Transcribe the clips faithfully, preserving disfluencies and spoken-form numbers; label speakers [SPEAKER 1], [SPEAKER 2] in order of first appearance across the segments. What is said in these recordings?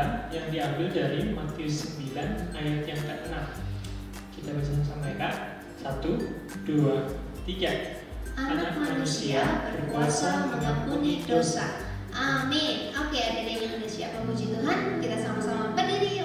[SPEAKER 1] kita yang diambil dari Matius sembilan ayat yang keenam. Kita baca sama-sama ya Kak. Satu, dua, tiga.
[SPEAKER 2] Anak manusia berkuasa mengampuni dosa. Amin. Oke, adik-adik yang udah siap memuji Tuhan, kita sama-sama berdiri yuk.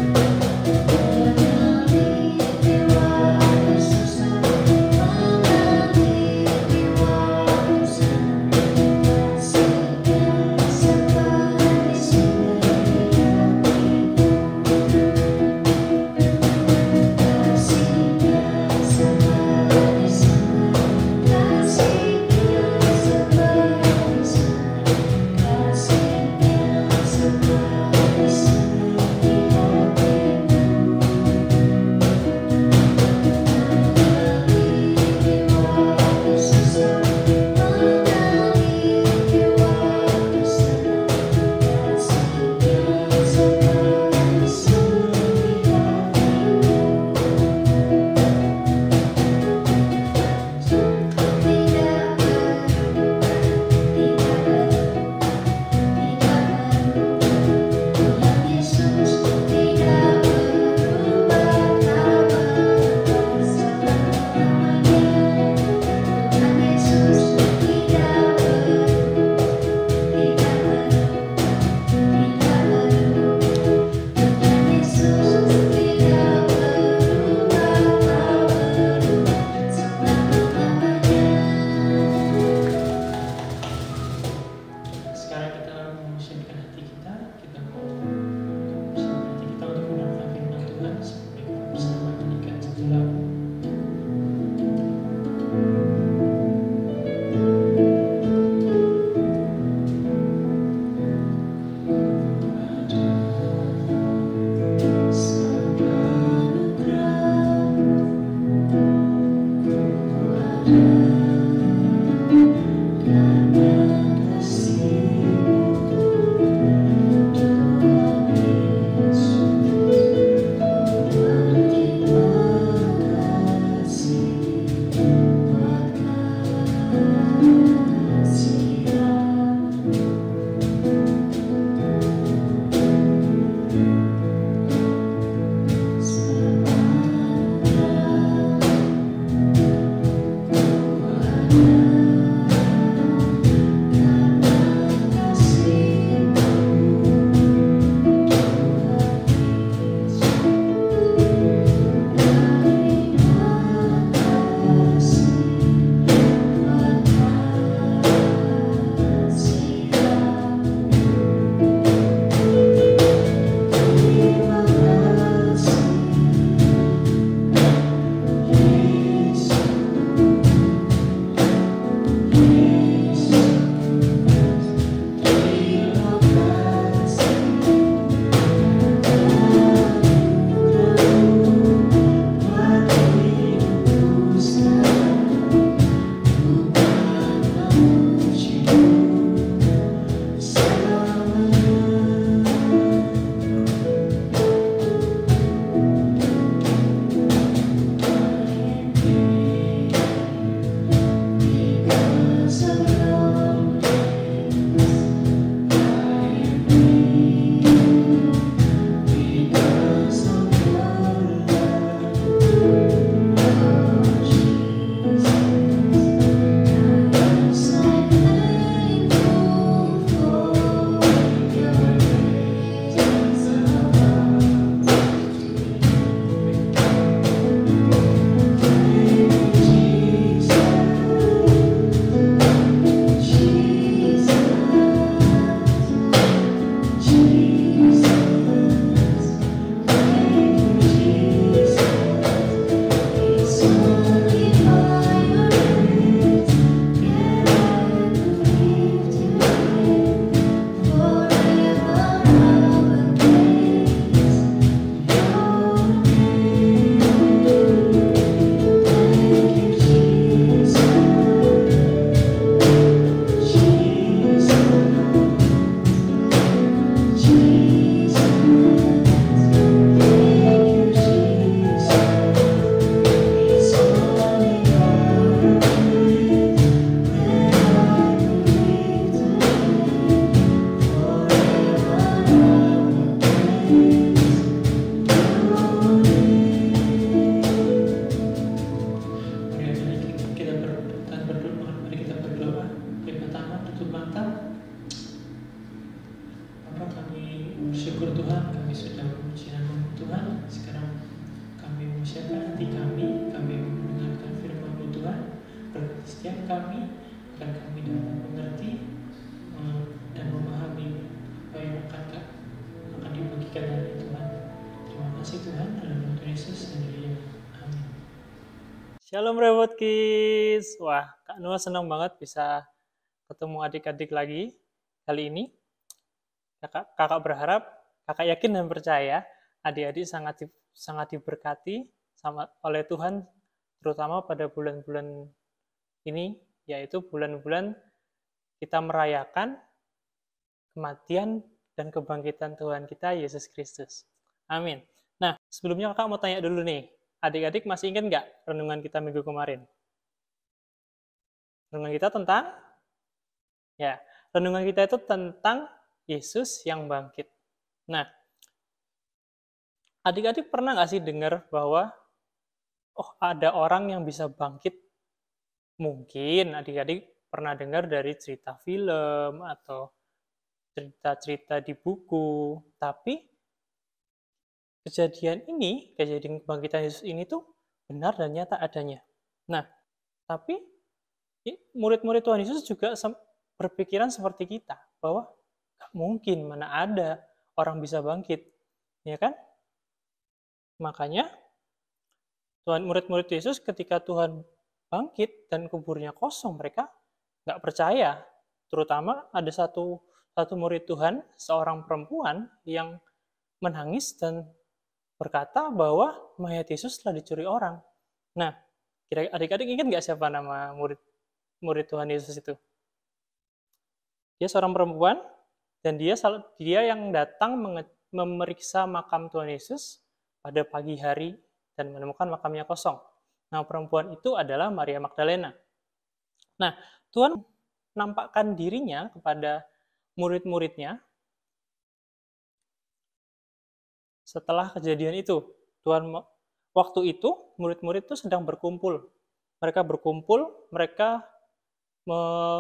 [SPEAKER 3] Yesus
[SPEAKER 1] setiap kami, agar kami dapat mengerti eh, dan memahami apa yang akan, akan dibagikan dari Tuhan. Terima kasih Tuhan, dalam nama Tuhan Yesus sendiri. Amin.
[SPEAKER 3] Shalom Reward Kids. Wah, Kak Noah senang banget bisa ketemu adik-adik lagi kali ini. Kakak, kakak berharap, kakak yakin dan percaya adik-adik sangat di, sangat diberkati sama oleh Tuhan, terutama pada bulan-bulan ini, yaitu bulan-bulan kita merayakan kematian dan kebangkitan Tuhan kita Yesus Kristus. Amin. Nah, sebelumnya kakak mau tanya dulu nih, adik-adik masih ingat nggak renungan kita minggu kemarin? Renungan kita tentang, ya, renungan kita itu tentang Yesus yang bangkit. Nah, adik-adik pernah nggak sih dengar bahwa oh ada orang yang bisa bangkit? Mungkin adik-adik pernah dengar dari cerita film atau cerita-cerita di buku, tapi kejadian ini, kejadian kebangkitan Yesus ini tuh benar dan nyata adanya. Nah, tapi murid-murid Tuhan Yesus juga berpikiran seperti kita, bahwa gak mungkin, mana ada orang bisa bangkit, ya kan? Makanya Tuhan murid-murid Yesus ketika Tuhan bangkit dan kuburnya kosong, mereka nggak percaya. Terutama ada satu satu murid Tuhan, seorang perempuan yang menangis dan berkata bahwa mayat Yesus telah dicuri orang. Nah, kira adik-adik ingat nggak siapa nama murid murid Tuhan Yesus itu? Dia seorang perempuan dan dia dia yang datang memeriksa makam Tuhan Yesus pada pagi hari dan menemukan makamnya kosong. Nah, perempuan itu adalah Maria Magdalena. Nah, Tuhan menampakkan dirinya kepada murid-muridnya setelah kejadian itu. Tuhan waktu itu murid-murid itu sedang berkumpul. Mereka berkumpul, mereka me,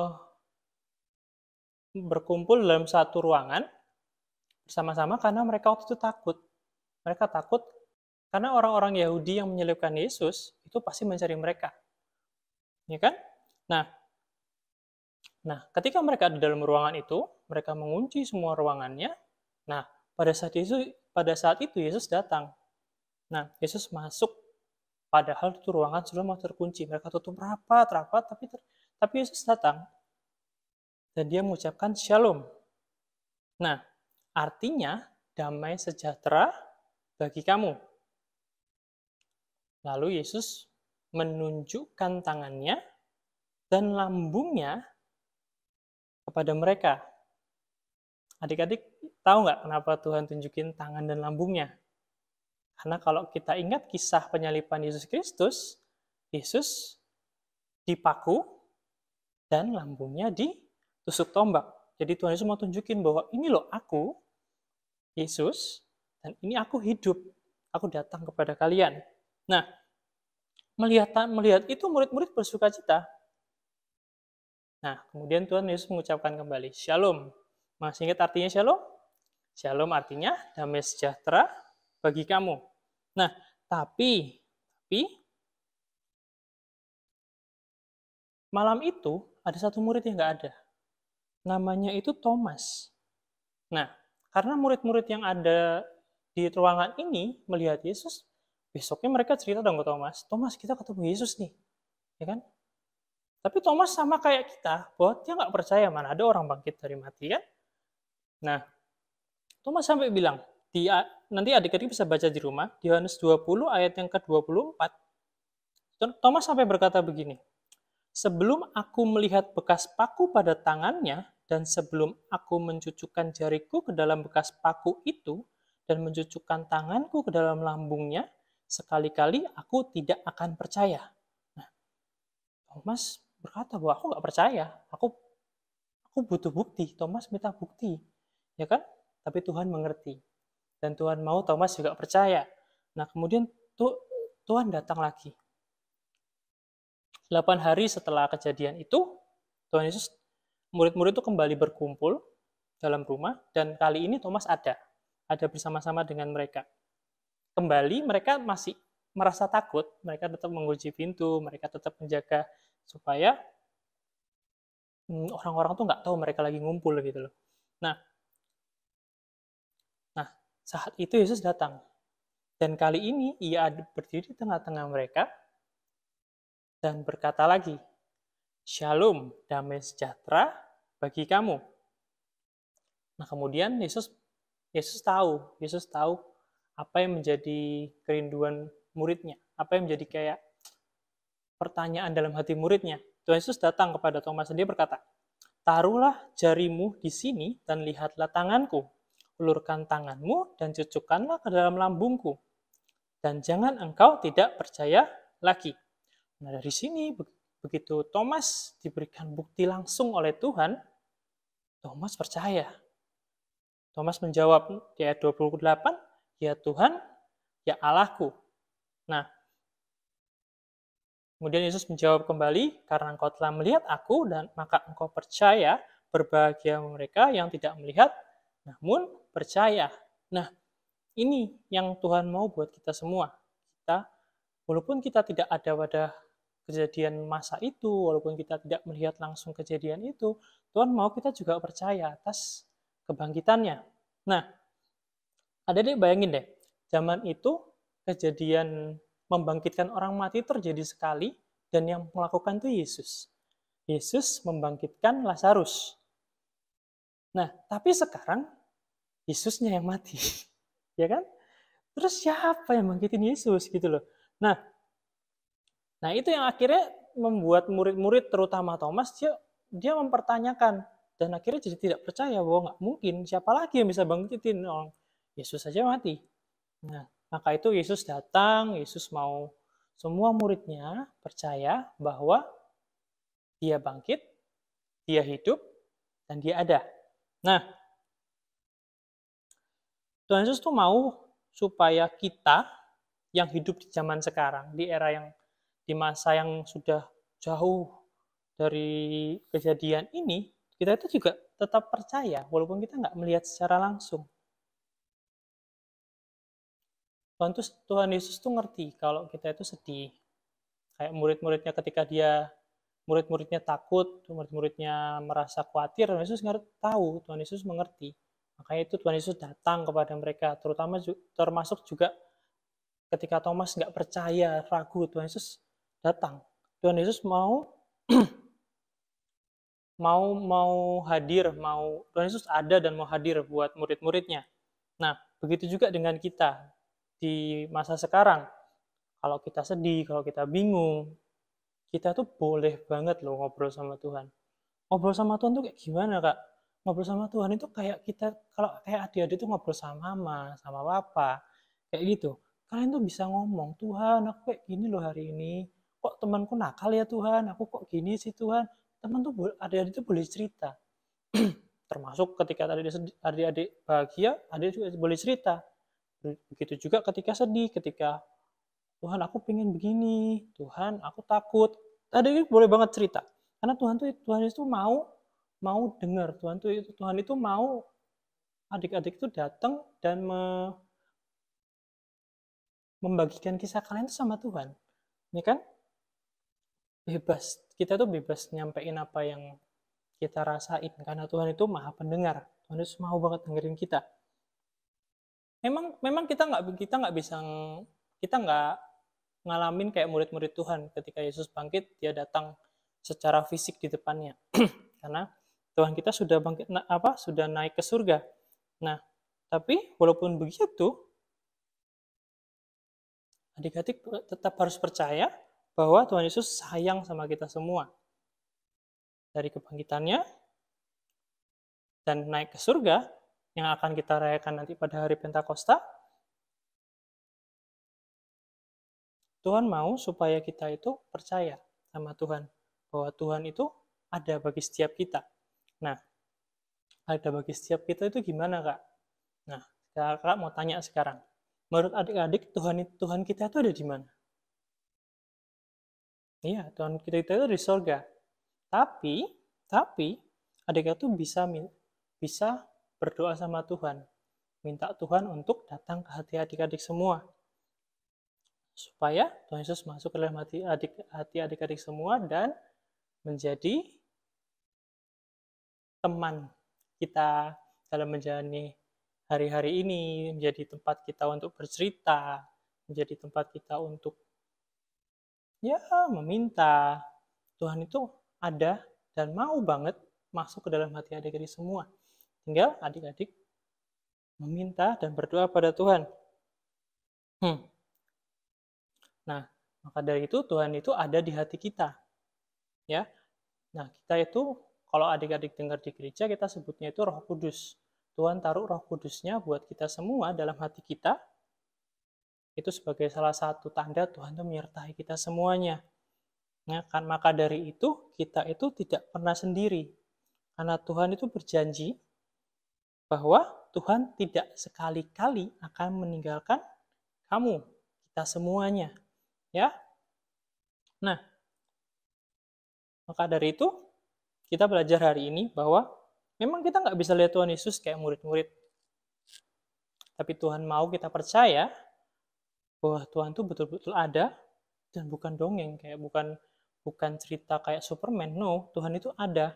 [SPEAKER 3] berkumpul dalam satu ruangan bersama-sama karena mereka waktu itu takut. Mereka takut karena orang-orang Yahudi yang menyelipkan Yesus itu pasti mencari mereka. Ya kan? Nah, nah, ketika mereka ada dalam ruangan itu, mereka mengunci semua ruangannya. Nah, pada saat itu pada saat itu Yesus datang. Nah, Yesus masuk padahal itu ruangan sudah mau terkunci. Mereka tutup rapat-rapat tapi tapi Yesus datang. Dan dia mengucapkan shalom. Nah, artinya damai sejahtera bagi kamu. Lalu Yesus menunjukkan tangannya dan lambungnya kepada mereka. Adik-adik tahu nggak kenapa Tuhan tunjukin tangan dan lambungnya? Karena kalau kita ingat kisah penyalipan Yesus Kristus, Yesus dipaku dan lambungnya ditusuk tombak. Jadi Tuhan Yesus mau tunjukin bahwa ini loh aku, Yesus, dan ini aku hidup. Aku datang kepada kalian. Nah, melihat melihat itu murid-murid bersuka cita. Nah, kemudian Tuhan Yesus mengucapkan kembali, Shalom. Masih ingat artinya Shalom? Shalom artinya damai sejahtera bagi kamu. Nah, tapi, tapi malam itu ada satu murid yang nggak ada. Namanya itu Thomas. Nah, karena murid-murid yang ada di ruangan ini melihat Yesus, besoknya mereka cerita dong ke Thomas, Thomas kita ketemu Yesus nih, ya kan? Tapi Thomas sama kayak kita, bahwa dia nggak percaya mana ada orang bangkit dari mati kan? Nah, Thomas sampai bilang, di, nanti adik-adik bisa baca di rumah, di Yohanes dua puluh ayat yang ke dua puluh empat, Thomas sampai berkata begini, sebelum aku melihat bekas paku pada tangannya, dan sebelum aku mencucukkan jariku ke dalam bekas paku itu, dan mencucukkan tanganku ke dalam lambungnya, sekali-kali aku tidak akan percaya. Nah, Thomas berkata bahwa aku nggak percaya, aku aku butuh bukti. Thomas minta bukti, ya kan? Tapi Tuhan mengerti, dan Tuhan mau Thomas juga percaya. Nah, kemudian tuh Tuhan datang lagi. Delapan hari setelah kejadian itu, Tuhan Yesus, murid-murid itu kembali berkumpul dalam rumah, dan kali ini Thomas ada. ada bersama-sama dengan mereka. Kembali mereka masih merasa takut, mereka tetap mengunci pintu, mereka tetap menjaga supaya orang-orang tuh nggak tahu mereka lagi ngumpul gitu loh. Nah, nah saat itu Yesus datang. Dan kali ini ia berdiri di tengah-tengah mereka dan berkata lagi, Shalom, damai sejahtera bagi kamu. Nah, kemudian Yesus Yesus tahu, Yesus tahu apa yang menjadi kerinduan muridnya, apa yang menjadi kayak pertanyaan dalam hati muridnya. Tuhan Yesus datang kepada Thomas dan dia berkata, taruhlah jarimu di sini dan lihatlah tanganku. Ulurkan tanganmu dan cucukkanlah ke dalam lambungku. Dan jangan engkau tidak percaya lagi. Nah, dari sini begitu Thomas diberikan bukti langsung oleh Tuhan, Thomas percaya. Thomas menjawab di ayat dua puluh delapan, ya Tuhan, ya Allahku. Nah, kemudian Yesus menjawab kembali, karena engkau telah melihat aku, dan maka engkau percaya. Berbahagia mereka yang tidak melihat, namun percaya. Nah, ini yang Tuhan mau buat kita semua. Kita, walaupun kita tidak ada pada kejadian masa itu, walaupun kita tidak melihat langsung kejadian itu, Tuhan mau kita juga percaya atas kebangkitannya. Nah, adik-adik bayangin deh, zaman itu kejadian membangkitkan orang mati terjadi sekali, dan yang melakukan itu Yesus. Yesus membangkitkan Lazarus. Nah, tapi sekarang Yesusnya yang mati. Ya kan? Terus siapa yang bangkitin Yesus gitu loh. Nah, nah itu yang akhirnya membuat murid-murid terutama Thomas dia dia mempertanyakan dan akhirnya jadi tidak percaya bahwa nggak mungkin siapa lagi yang bisa bangkitin orang Yesus saja mati. Nah, maka itu Yesus datang, Yesus mau semua muridnya percaya bahwa dia bangkit, dia hidup, dan dia ada. Nah, Tuhan Yesus tuh mau supaya kita yang hidup di zaman sekarang, di era yang, di masa yang sudah jauh dari kejadian ini, kita itu juga tetap percaya, walaupun kita nggak melihat secara langsung. Tuhan, tuh, Tuhan Yesus tuh ngerti kalau kita itu sedih. Kayak murid-muridnya ketika dia, murid-muridnya takut, murid-muridnya merasa khawatir, Tuhan Yesus ngerti, tahu, Tuhan Yesus mengerti. Makanya itu Tuhan Yesus datang kepada mereka, terutama termasuk juga ketika Thomas nggak percaya, ragu, Tuhan Yesus datang. Tuhan Yesus mau mau mau hadir, mau Tuhan Yesus ada dan mau hadir buat murid-muridnya. Nah, begitu juga dengan kita di masa sekarang. Kalau kita sedih, kalau kita bingung, kita tuh boleh banget loh ngobrol sama Tuhan. Ngobrol sama Tuhan tuh kayak gimana, Kak? Ngobrol sama Tuhan itu kayak kita, kalau kayak adik-adik tuh ngobrol sama mama, sama papa, kayak gitu. Kalian tuh bisa ngomong, Tuhan aku kayak gini loh hari ini, kok temanku nakal ya Tuhan, aku kok gini sih Tuhan. Teman tuh, adik-adik tuh boleh cerita. Termasuk ketika adik-adik bahagia, adik juga boleh cerita. Begitu juga ketika sedih, ketika Tuhan aku pengen begini, Tuhan aku takut. Adik boleh banget cerita. Karena Tuhan tuh Tuhan itu mau mau dengar, Tuhan tuh Tuhan itu mau adik-adik itu datang dan me, membagikan kisah kalian itu sama Tuhan. Ini kan bebas. Kita tuh bebas nyampein apa yang kita rasain karena Tuhan itu Maha Pendengar. Tuhan itu mau banget dengerin kita. Memang memang kita nggak kita nggak bisa kita nggak ngalamin kayak murid-murid Tuhan ketika Yesus bangkit, dia datang secara fisik di depannya. Karena Tuhan kita sudah bangkit apa? Sudah naik ke surga. Nah, tapi walaupun begitu, adik-adik tetap harus percaya bahwa Tuhan Yesus sayang sama kita semua. Dari kebangkitannya dan naik ke surga yang akan kita rayakan nanti pada hari Pentakosta, Tuhan mau supaya kita itu percaya sama Tuhan, bahwa Tuhan itu ada bagi setiap kita. Nah, ada bagi setiap kita itu gimana, Kak? Nah, Kak mau tanya sekarang. Menurut adik-adik, Tuhan Tuhan kita itu ada di mana? Iya, Tuhan kita itu ada di surga. Tapi, tapi adik-adik itu bisa bisa berdoa sama Tuhan. Minta Tuhan untuk datang ke hati adik-adik semua. Supaya Tuhan Yesus masuk ke dalam hati adik-adik semua dan menjadi teman kita dalam menjalani hari-hari ini, menjadi tempat kita untuk bercerita, menjadi tempat kita untuk ya meminta. Tuhan itu ada dan mau banget masuk ke dalam hati adik-adik semua. Tinggal adik-adik meminta dan berdoa pada Tuhan. Hmm. Nah, maka dari itu Tuhan itu ada di hati kita. Ya. Nah, kita itu kalau adik-adik dengar di gereja kita sebutnya itu Roh Kudus. Tuhan taruh Roh Kudusnya buat kita semua dalam hati kita. Itu sebagai salah satu tanda Tuhan itu menyertai kita semuanya. Nah, kan maka dari itu kita itu tidak pernah sendiri. Karena Tuhan itu berjanji bahwa Tuhan tidak sekali-kali akan meninggalkan kamu, kita semuanya. Ya. Nah, maka dari itu kita belajar hari ini bahwa memang kita nggak bisa lihat Tuhan Yesus kayak murid-murid. Tapi Tuhan mau kita percaya bahwa Tuhan itu betul-betul ada dan bukan dongeng, kayak bukan bukan cerita kayak Superman. No, Tuhan itu ada.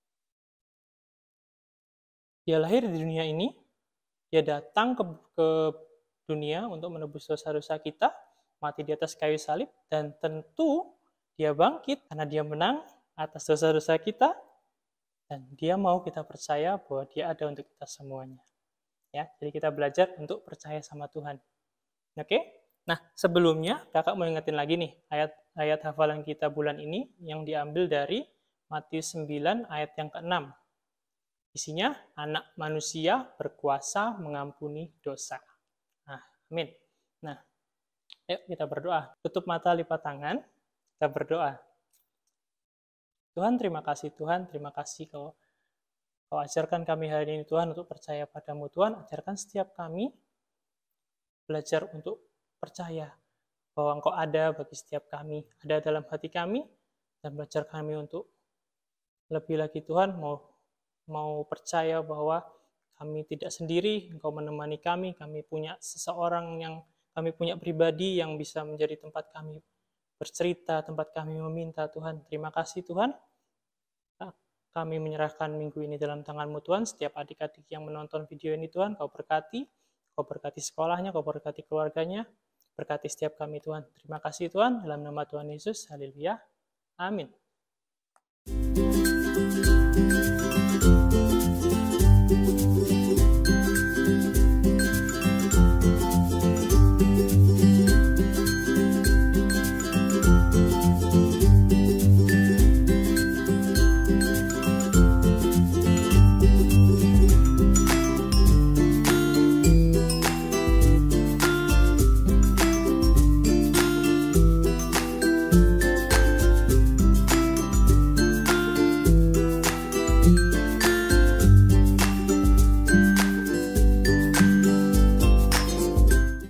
[SPEAKER 3] Dia lahir di dunia ini, dia datang ke, ke dunia untuk menebus dosa-dosa kita, mati di atas kayu salib, dan tentu dia bangkit karena dia menang atas dosa-dosa kita, dan dia mau kita percaya bahwa dia ada untuk kita semuanya. Ya, jadi kita belajar untuk percaya sama Tuhan. Oke? Nah, sebelumnya kakak mau ingetin lagi nih ayat ayat hafalan kita bulan ini yang diambil dari Matius sembilan ayat yang keenam. Isinya, anak manusia berkuasa mengampuni dosa. Nah, amin. Nah, ayo kita berdoa. Tutup mata, lipat tangan, kita berdoa. Tuhan, terima kasih Tuhan, terima kasih kau, kau ajarkan kami hari ini Tuhan untuk percaya padamu Tuhan, ajarkan setiap kami belajar untuk percaya bahwa Engkau ada bagi setiap kami, ada dalam hati kami, dan belajar kami untuk lebih lagi Tuhan mau mau percaya bahwa kami tidak sendiri, Engkau menemani kami, kami punya seseorang yang, kami punya pribadi yang bisa menjadi tempat kami bercerita, tempat kami meminta Tuhan. Terima kasih Tuhan. Kami menyerahkan minggu ini dalam tangan-Mu Tuhan, setiap adik-adik yang menonton video ini Tuhan, Kau berkati, Kau berkati sekolahnya, Kau berkati keluarganya, berkati setiap kami Tuhan. Terima kasih Tuhan, dalam nama Tuhan Yesus, haleluya, amin.